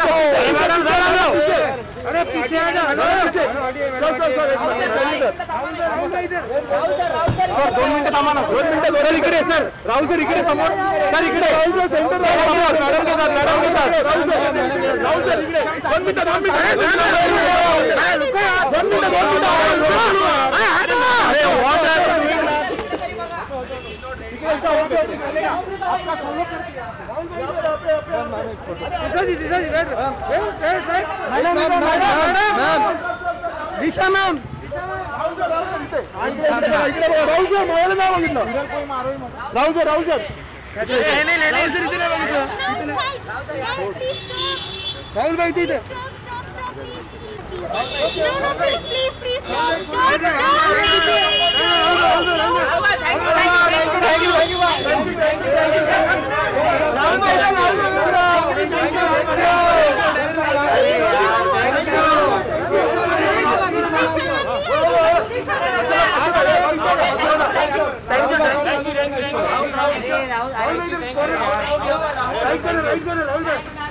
अरे पीछे आ जा। सर 2 मिनिटं थांबा ना। 2 मिनिटं सर इकडे सर राहुल सर इकडे समोर सर इकडे मॅडम के साथ राहुल सर इकडे 2 मिनिटं 2 मिनिटं अरे what Disha ma'am Rahul sir माझ्याला नाव बघितलं राहुल सर राहुल भाई तिथे राहुल